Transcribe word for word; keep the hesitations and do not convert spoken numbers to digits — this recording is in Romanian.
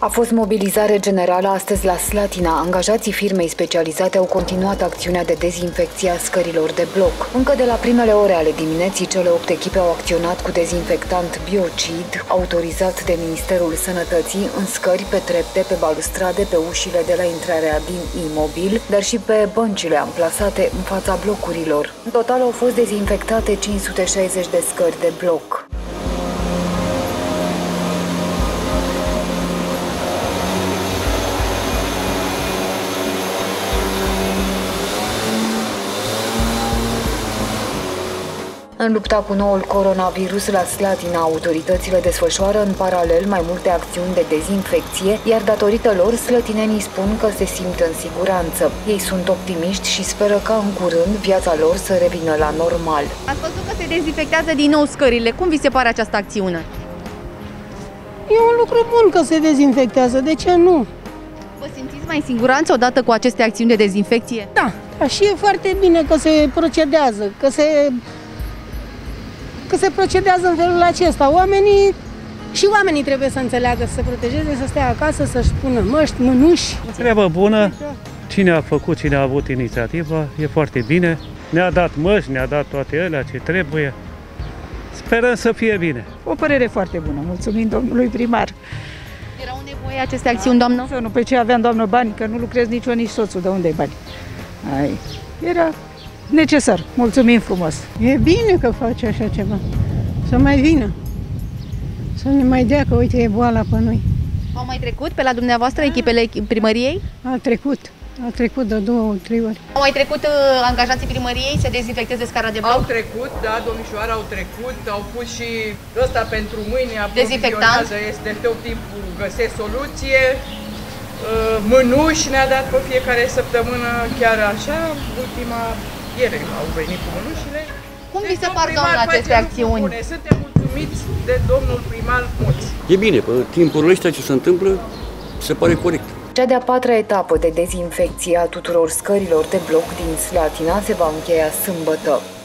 A fost mobilizare generală astăzi la Slatina. Angajații firmei specializate au continuat acțiunea de dezinfecție a scărilor de bloc. Încă de la primele ore ale dimineții, cele opt echipe au acționat cu dezinfectant biocid, autorizat de Ministerul Sănătății, în scări, pe trepte, pe balustrade, pe ușile de la intrarea din imobil, dar și pe băncile amplasate în fața blocurilor. În total au fost dezinfectate cinci sute șaizeci de scări de bloc. În lupta cu noul coronavirus la Slatina, autoritățile desfășoară în paralel mai multe acțiuni de dezinfecție, iar datorită lor, slătinenii spun că se simt în siguranță. Ei sunt optimiști și speră ca în curând viața lor să revină la normal. Ați văzut că se dezinfectează din nou scările. Cum vi se pare această acțiune? E un lucru bun că se dezinfectează, de ce nu? Vă simțiți mai în siguranță odată cu aceste acțiuni de dezinfecție? Da, și e foarte bine că se procedează, că se... că se procedează în felul acesta. Oamenii, și oamenii trebuie să înțeleagă, să se protejeze, să stea acasă, să-și pună măști, mânuși. O treabă bună, cine a făcut, cine a avut inițiativa, e foarte bine. Ne-a dat măști, ne-a dat toate alea ce trebuie. Sperăm să fie bine. O părere foarte bună, mulțumim domnului primar. Erau nevoie aceste acțiuni, doamnă? Să nu, pe ce aveam, doamnă, bani, că nu lucrez nici eu, nici soțul, de unde e bani? Ai, era necesar. Mulțumim frumos. E bine că face așa ceva. Să mai vină. Să ne mai dea că, uite, e boala pe noi. Au mai trecut pe la dumneavoastră echipele primăriei? A trecut. A trecut de două, trei ori. Au mai trecut uh, angajații primăriei să dezinfecteze scara de bloc? Au trecut, da, domnișoara, au trecut. Au pus și ăsta pentru mâine, dezinfectant. Este tot timpul găsesc soluție. Mânuși ne-a dat pe fiecare săptămână, chiar așa, ultima ieri au venit cu mânușile. Cum vi se par, doamnă, aceste acțiuni? Bune. Suntem mulțumiți de domnul primar Moț. E bine, pe timpurile astea ce se întâmplă, se pare corect. Cea de-a patra etapă de dezinfecție a tuturor scărilor de bloc din Slatina se va încheia sâmbătă.